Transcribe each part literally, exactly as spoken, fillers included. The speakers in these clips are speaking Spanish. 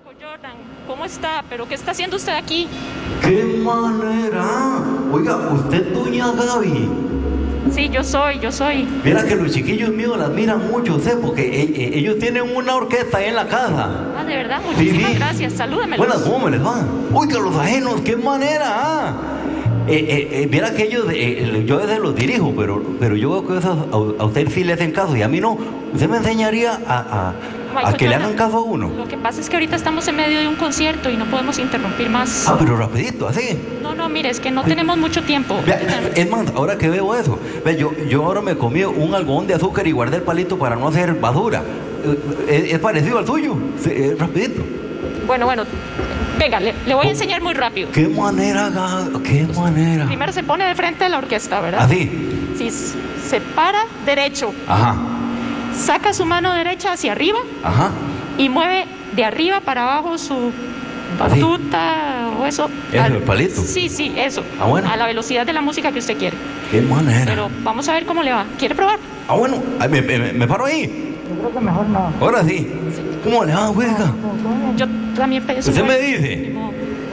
Michael Jordan, ¿cómo está? ¿Pero qué está haciendo usted aquí? ¡Qué manera! Oiga, ¿usted es doña Gaby? Sí, yo soy, yo soy. Mira que los chiquillos míos la admiran mucho, ¿sé? Porque eh, eh, ellos tienen una orquesta ahí en la casa. Ah, ¿de verdad? Muchísimas Sí, sí. gracias. Salúdemelos. Buenas, ¿cómo me les va? Oiga, los ajenos, ¡qué manera! Ah. Eh, eh, eh, mira que ellos, eh, yo a veces los dirijo, pero, pero yo veo que esas, a, a usted sí le hacen caso y a mí no. ¿Usted me enseñaría a, a, a que le hagan caso a uno? Lo que pasa es que ahorita estamos en medio de un concierto y no podemos interrumpir más. Ah, pero rapidito, así. No, no, mire, es que no tenemos mucho tiempo. Vea, es más, ahora que veo eso, ve, yo, yo ahora me comí un algodón de azúcar y guardé el palito para no hacer basura. Es, es parecido al suyo, sí, es rapidito. Bueno, bueno, venga, le, le voy a enseñar muy rápido. ¿Qué manera, Gaby? ¿Qué manera? Primero se pone de frente de la orquesta, ¿verdad? Así. Sí, se para derecho. Ajá. Saca su mano derecha hacia arriba. Ajá. Y mueve de arriba para abajo su batuta o eso. ¿Eso, al, el palito? Sí, sí, eso. Ah, bueno. A la velocidad de la música que usted quiere. ¿Qué manera? Pero vamos a ver cómo le va. ¿Quiere probar? Ah, bueno, Ay, me, me, me paro ahí. Yo creo que mejor no. Ahora sí. sí. ¿Cómo le va, hueca? Yo también pienso. ¿Usted igual. me dice? No.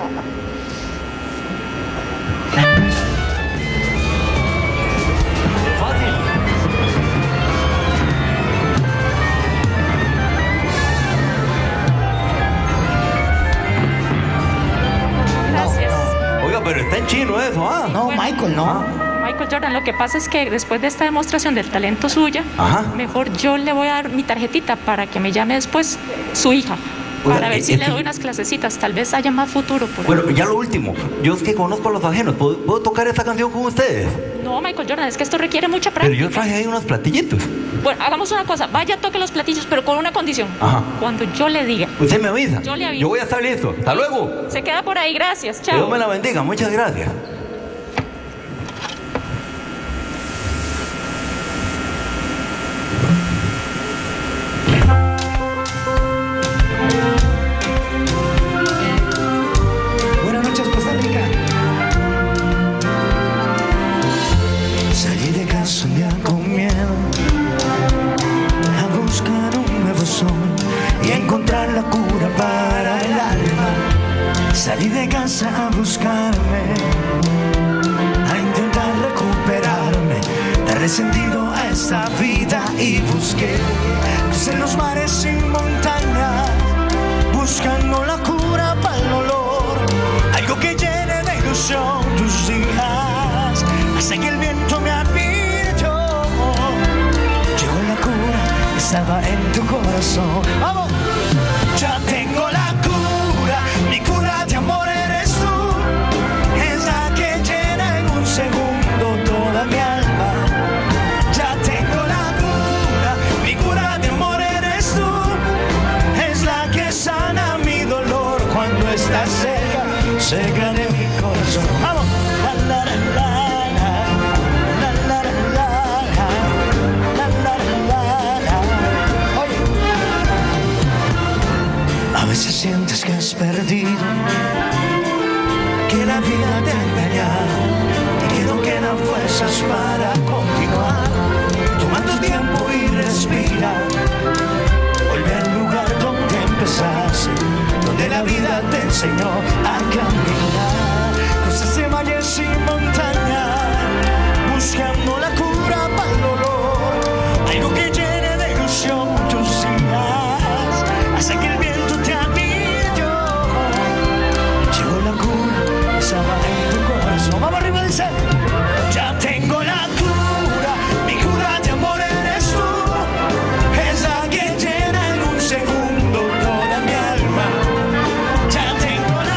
Fácil. Gracias. Oiga, pero está en chino eso, ¿ah? No, Bueno. Michael, no. Michael Jordan, lo que pasa es que después de esta demostración del talento suya, Ajá. mejor yo le voy a dar mi tarjetita para que me llame después su hija. Oiga, Para ver eh, si es le que- doy unas clasecitas, tal vez haya más futuro por ahí. Bueno, ya lo último. Yo es que conozco a los ajenos. ¿Puedo, puedo tocar esta canción con ustedes? No, Michael Jordan, es que esto requiere mucha Pero práctica. yo traje ahí unos platillitos. Bueno, hagamos una cosa, vaya, toque los platillos, pero con una condición. Ajá. Cuando yo le diga. Usted me avisa. Yo le aviso. Yo voy a estar listo. Hasta luego. Se queda por ahí, gracias, Que chao. Dios me la bendiga. Muchas gracias. Buenas noches, Costa Rica. Salí de casa un día con miedo a buscar un nuevo sol y a encontrar la cura para el alma. Salí de casa a buscarme, a intentar recuperarme, darle sentido a esta vida y busqué en los mares y montañas, buscando la cura para el dolor, algo que llene de ilusión tus días, hasta que el viento me advirtió. Llegó la cura, estaba en tu corazón. ¡Vamos! Ya tengo la cura, mi cura de amor eres tú, es la que llena en un segundo toda mi alma. Ya tengo la cura, mi cura de amor eres tú, es la que sana mi dolor cuando estás cerca, cerca de mi corazón. ¡Vamos! La, la, la, la, la, la, la, la, la, la, la, la. Oye. A veces sientes que has perdido, que la vida te ha engañado y que no quedan fuerzas para continuar. Toma tu tiempo y respira, vuelve al lugar donde empezaste, donde la vida te enseñó a caminar. Cruces de valles y montañas, buscando la cura para el dolor, algo que llene de ilusión tus días, hasta que el viento te advirtió. Llegó la cura, estaba en tu corazón. Vamos arriba, dice. Ya tengo la cura, mi cura de amor eres tú, es la que llena en un segundo toda mi alma. Ya tengo la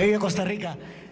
que vive Costa Rica.